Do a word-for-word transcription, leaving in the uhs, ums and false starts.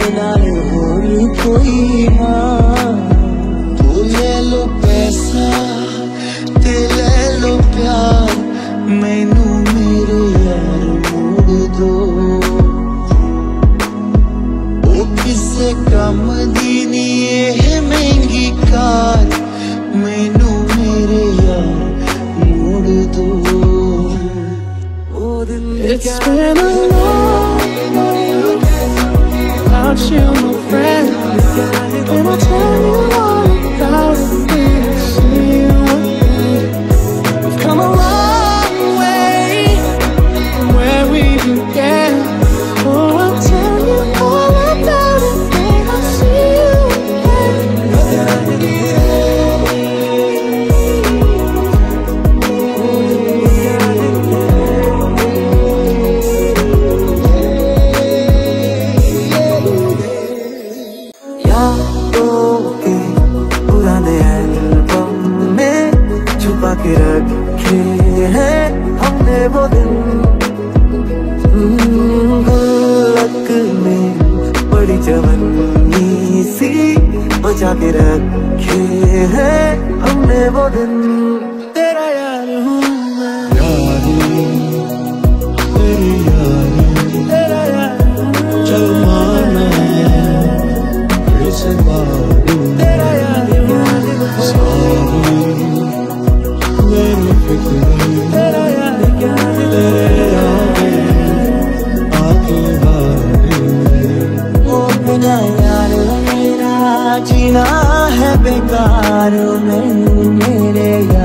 नाल होरी कोई ना। तू ले लो पैसा ते ले लो प्यार, मैनू मेरे यार मोड़ दो। ओ किसे कम दी नी ये महंगी कार, मैनू मेरे यार मोड़ दो। It's been a long way without you, my friend, and I'll tell you all about it when I see you again. We've come a long way from where we began. Oh, I'll tell you all about it when I see you again. के रखे हैं हमने वो दिन, गुल्लक में बड़ी जवानी सी बचा के रखे हैं हमने वो दिन। तेरा यार हूँ मैं, यारी तेरी यारी, तेरा यार चल माना फिर से बारू, तेरा यार सारी मेरी फिक्र तेरा यार क्या तेरे आगे आके बारे। ओ बिना यार मेरा जीना है बेकार, मैं मेरे